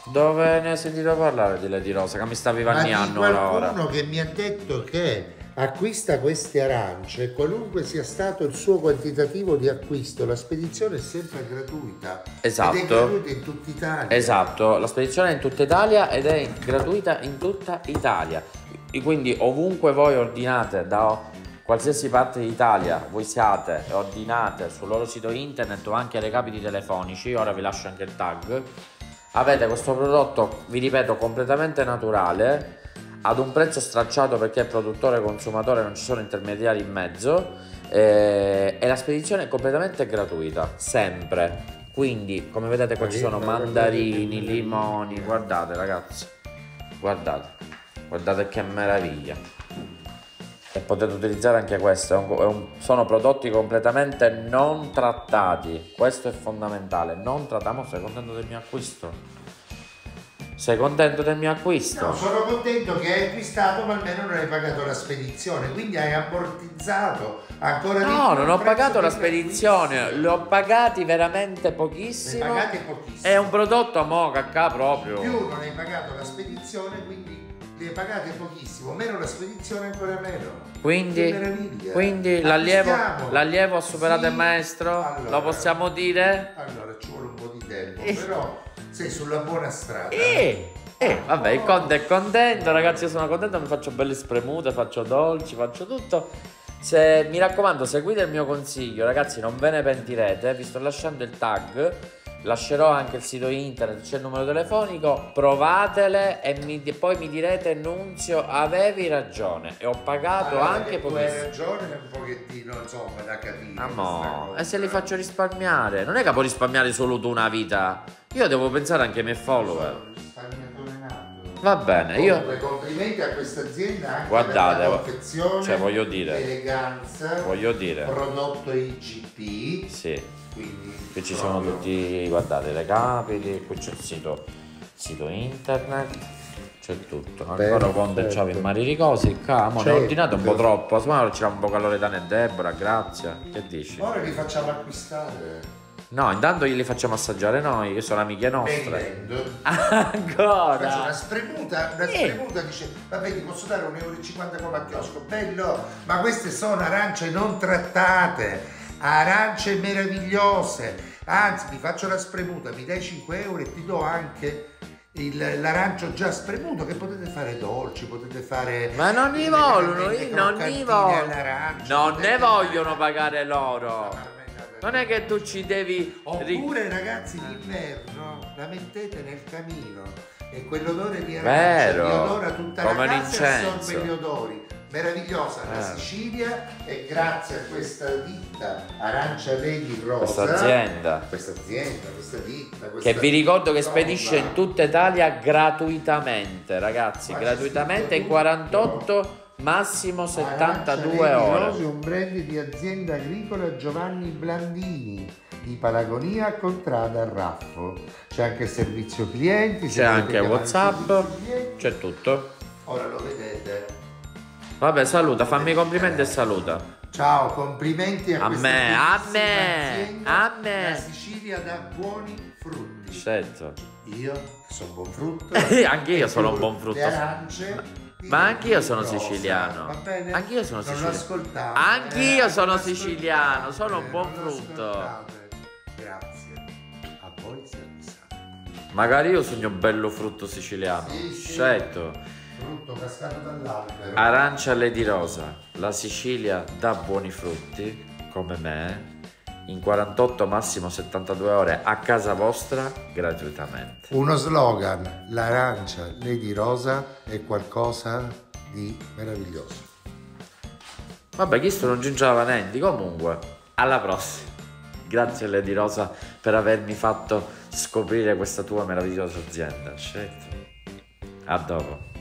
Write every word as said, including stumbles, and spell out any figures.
Dove ne hai sentito parlare di Lady Rosa? Che mi stavi vanniando ora? Qualcuno che mi ha detto che acquista queste arance, qualunque sia stato il suo quantitativo di acquisto, la spedizione è sempre gratuita. Esatto. Ed è gratuita in tutta Italia. Esatto, la spedizione è in tutta Italia ed è gratuita in tutta Italia. E quindi ovunque voi ordinate da qualsiasi parte d'Italia voi siate e ordinate sul loro sito internet o anche ai recapiti telefonici, ora vi lascio anche il tag, avete questo prodotto, vi ripeto, completamente naturale, ad un prezzo stracciato perché il produttore e consumatore non ci sono intermediari in mezzo, eh, e la spedizione è completamente gratuita, sempre. Quindi come vedete qua ci sono mandarini, limoni, guardate ragazzi, guardate, guardate che meraviglia. E potete utilizzare anche questo, è un, è un, sono prodotti completamente non trattati, questo è fondamentale, non trattiamo. Sei contento del mio acquisto? Sei contento del mio acquisto? No, sono contento che hai acquistato, ma almeno non hai pagato la spedizione, quindi hai ammortizzato ancora di più. No, non ho il prezzo pagato la degli spedizione, acquisti. li ho pagati veramente pochissimo. Ne pagate pochissimo. È un prodotto a mo' cacca proprio. Più non hai pagato la spedizione, quindi li hai pagate pochissimo, meno la spedizione ancora meno. Quindi, quindi l'allievo, l'allievo ha superato sì, il maestro? allora, lo possiamo dire? Allora ci vuole un po' di tempo, Eh. però sei sulla buona strada. Eh, eh, vabbè, il conte è contento, ragazzi, io sono contento, mi faccio belle spremute, faccio dolci, faccio tutto. Se, mi raccomando, seguite il mio consiglio, ragazzi, non ve ne pentirete, vi sto lasciando il tag, lascerò anche il sito internet, c'è il numero telefonico, provatele e mi, poi mi direte: Nunzio, avevi ragione e ho pagato allora, anche tu pochissimo. hai ragione, è un pochettino, insomma, da capire. Ah, e se li faccio risparmiare? Non è che puoi risparmiare solo tu una vita, io devo pensare anche ai miei follower. Va bene, io... Comunque, complimenti a questa azienda anche guardate, per la confezione, cioè voglio dire, eleganza, voglio dire, prodotto I G P. sì, Quindi qui ci sono tutti, guardate, i recapiti, qui c'è il sito, sito internet, c'è tutto. Ancora Conte c'aveva i mari ricosi, camo, ne ho ordinato un po' troppo, ma ora c'era un po' calore da e Deborah, grazie, che dici? Ora li facciamo acquistare. No, intanto glieli facciamo assaggiare noi, che sono amiche nostre. Ancora? Faccio Ancora? una spremuta, una Eh. spremuta, dice, vabbè, ti posso dare un euro e cinquanta come a chiosco, bello, ma queste sono arance non trattate, arance meravigliose, anzi, ti faccio la spremuta, mi dai cinque euro e ti do anche il- l'arancio già spremuto, che potete fare dolci, potete fare... Ma non ne delle- vogliono, delle io non ne croccantine voglio. all'arancio, Non potete ne vogliono fare- pagare loro. Non è che tu ci devi... Oppure ragazzi, d'inverno la mettete nel camino e quell'odore di arancia Vero, vi odora tutta come la un casa e incenso. assorbe gli odori. Meravigliosa la Eh. Sicilia, e grazie a questa ditta Arancia Lady Rosa, Questa azienda, questa azienda, questa ditta, che questa vi ricordo che roba. spedisce in tutta Italia gratuitamente, ragazzi, Ma c'è gratuitamente scritto in quarantotto, massimo settantadue Arancia Lady ore. Rosa è un brand di azienda agricola Giovanni Blandini di Palagonia a Contrada a Raffo. C'è anche servizio clienti, se C'è volete anche chiamare il WhatsApp, servizio clienti. c'è tutto. Ora lo vedete. Vabbè, saluta, fammi i complimenti e saluta. Ciao, complimenti a, A questa me, a bellissima me, azienda. a me. La Sicilia dà buoni frutti. Certo. Io sono buon frutto. Anche io e sono tu un buon frutto. Le arance. di Ma anch'io sono rosa. siciliano. Va bene? Anch'io sono Non siciliano. lo ascoltate. Anch'io eh, sono non lo siciliano, ascoltate, sono un buon non lo frutto. ascoltate. Grazie. A voi servizio. Magari io sogno bello frutto siciliano. Sì, sì. Certo. Frutto cascato dall'albero. Arancia Lady Rosa. La Sicilia dà buoni frutti, come me, in quarantotto massimo settantadue ore a casa vostra gratuitamente. Uno slogan, l'arancia Lady Rosa è qualcosa di meraviglioso. Vabbè, chi sto non giungeva niente. Comunque, alla prossima. Grazie Lady Rosa per avermi fatto scoprire questa tua meravigliosa azienda. Certo. A dopo.